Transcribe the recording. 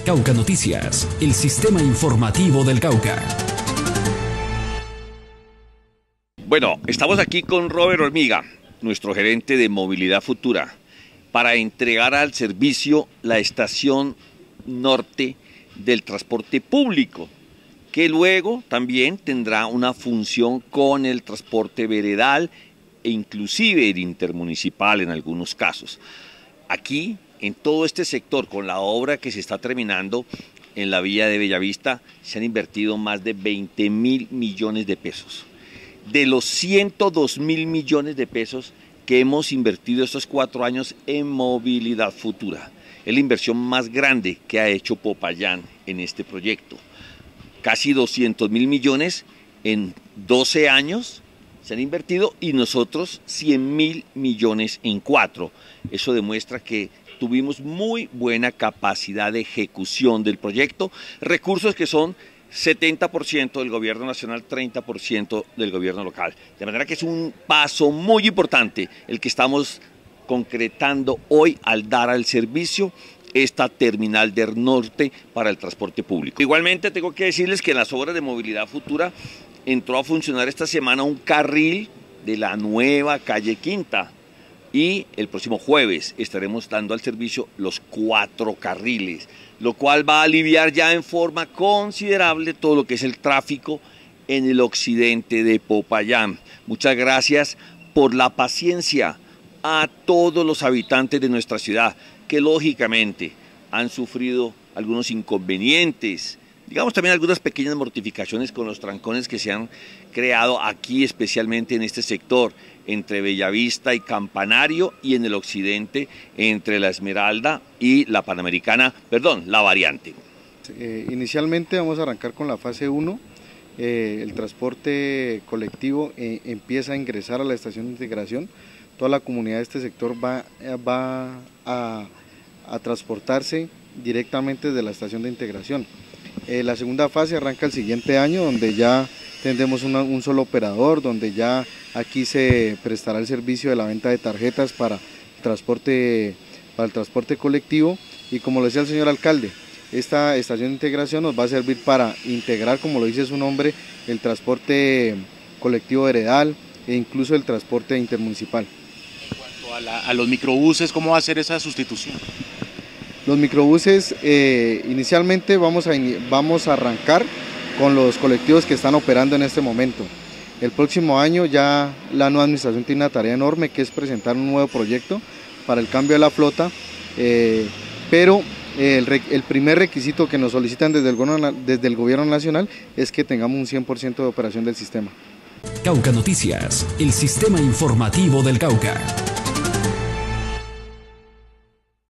Cauca Noticias, el sistema informativo del Cauca. Bueno, estamos aquí con Robert Hormiga, nuestro gerente de Movilidad Futura, para entregar al servicio la estación norte del transporte público, que luego también tendrá una función con el transporte veredal e inclusive el intermunicipal en algunos casos. Aquí, en todo este sector, con la obra que se está terminando en la vía de Bellavista, se han invertido más de 20.000 millones de pesos. De los 102.000 millones de pesos que hemos invertido estos 4 años en Movilidad Futura. Es la inversión más grande que ha hecho Popayán en este proyecto. Casi 200.000 millones en 12 años se han invertido y nosotros 100.000 millones en 4. Eso demuestra que tuvimos muy buena capacidad de ejecución del proyecto, recursos que son 70% del gobierno nacional, 30% del gobierno local. De manera que es un paso muy importante el que estamos concretando hoy al dar al servicio esta terminal del norte para el transporte público. Igualmente tengo que decirles que en las obras de Movilidad Futura entró a funcionar esta semana un carril de la nueva calle Quinta. Y el próximo jueves estaremos dando al servicio los 4 carriles, lo cual va a aliviar ya en forma considerable todo lo que es el tráfico en el occidente de Popayán. Muchas gracias por la paciencia a todos los habitantes de nuestra ciudad, que lógicamente han sufrido algunos inconvenientes, digamos también algunas pequeñas mortificaciones con los trancones que se han creado aquí, especialmente en este sector, entre Bellavista y Campanario, y en el occidente entre La Esmeralda y la Panamericana, perdón, la variante. Inicialmente vamos a arrancar con la fase 1. El transporte colectivo empieza a ingresar a la estación de integración. Toda la comunidad de este sector va a transportarse directamente desde la estación de integración. La segunda fase arranca el siguiente año, donde ya tendremos un solo operador, donde ya aquí se prestará el servicio de la venta de tarjetas para el transporte colectivo. Y como lo decía el señor alcalde, esta estación de integración nos va a servir para integrar, como lo dice su nombre, el transporte colectivo heredal e incluso el transporte intermunicipal. En cuanto a los microbuses, ¿cómo va a ser esa sustitución? Los microbuses, inicialmente vamos a arrancar con los colectivos que están operando en este momento. El próximo año ya la nueva administración tiene una tarea enorme, que es presentar un nuevo proyecto para el cambio de la flota, pero el primer requisito que nos solicitan desde el gobierno nacional es que tengamos un 100% de operación del sistema. Cauca Noticias, el sistema informativo del Cauca.